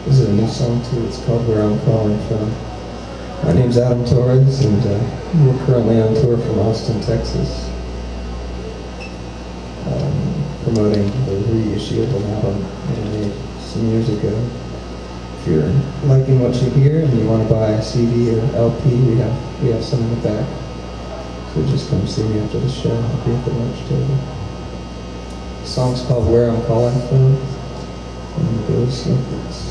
This is a new song too. It's called Where I'm Calling From. My name's Adam Torres, and we're currently on tour from Austin, Texas, promoting the reissue of an album I made some years ago. If you're liking what you hear and you want to buy a CD or LP, we have some in the back. So just come see me after the show. I'll be at the lunch table. The song's called Where I'm Calling From, and it goes like this.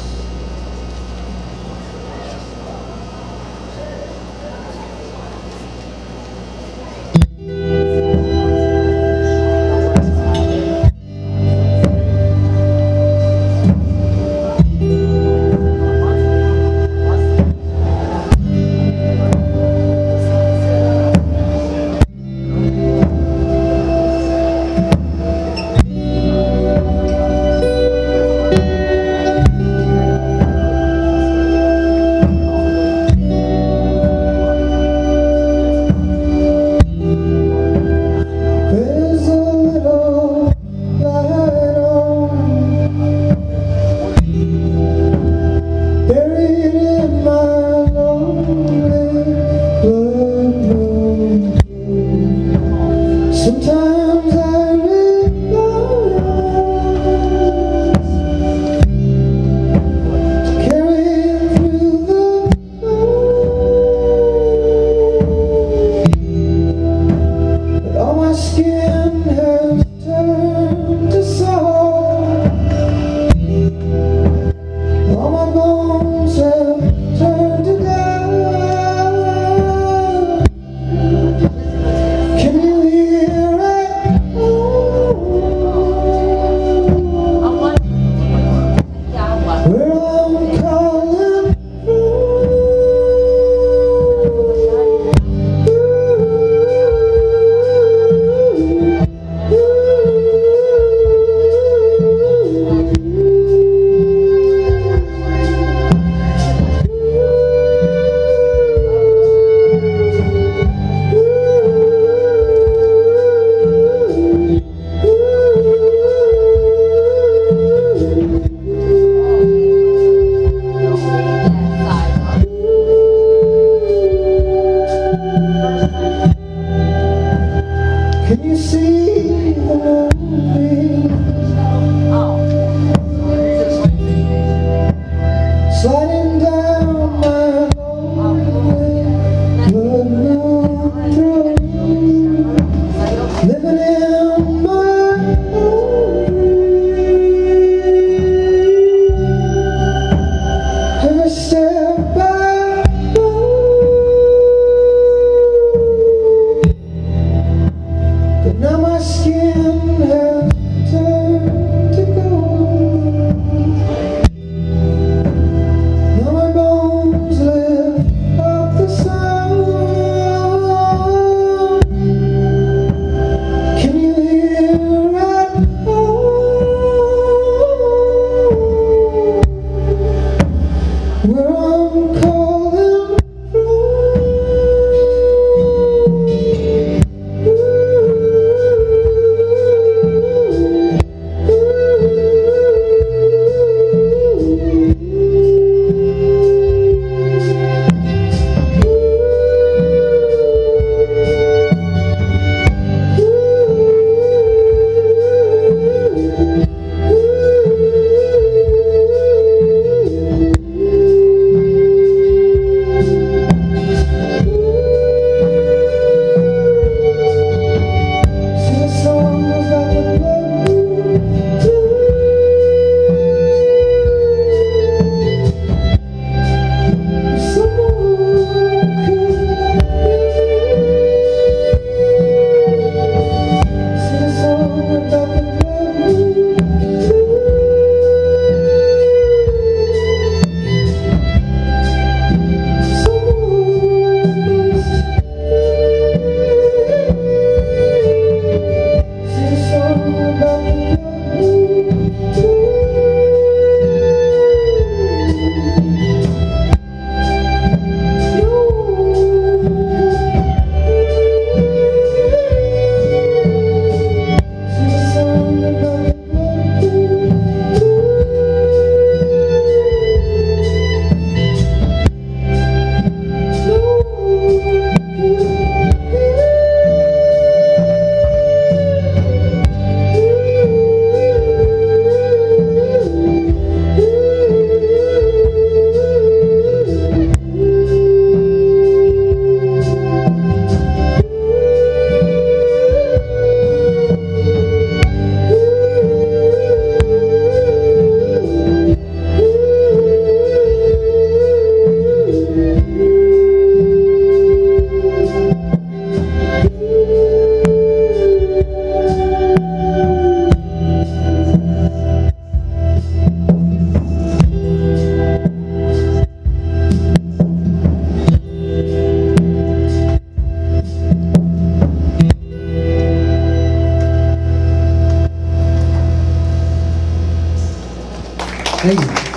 Thank you.